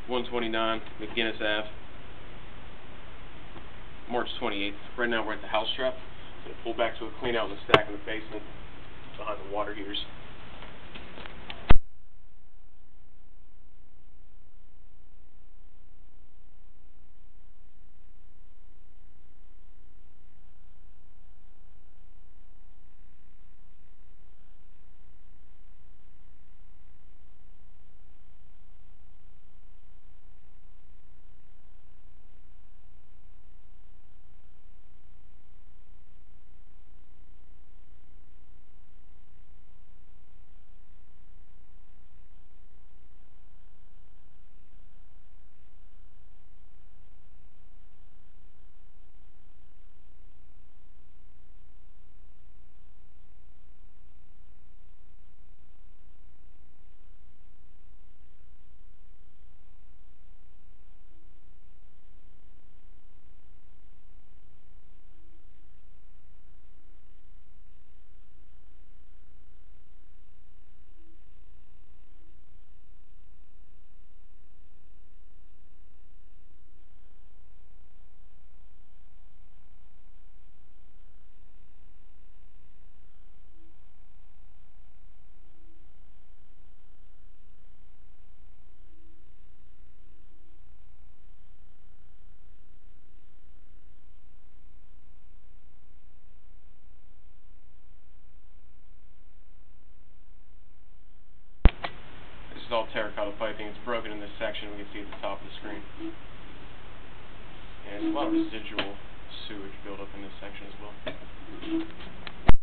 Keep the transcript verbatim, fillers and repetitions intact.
one twenty-nine McGinnis Avenue, March twenty-eighth. Right now we're at the house trap. Gonna pull back to a clean out in the stack in the basement behind the water heaters. This is all terracotta piping. It's broken in this section. We can see at the top of the screen. And there's a lot of residual sewage buildup in this section as well.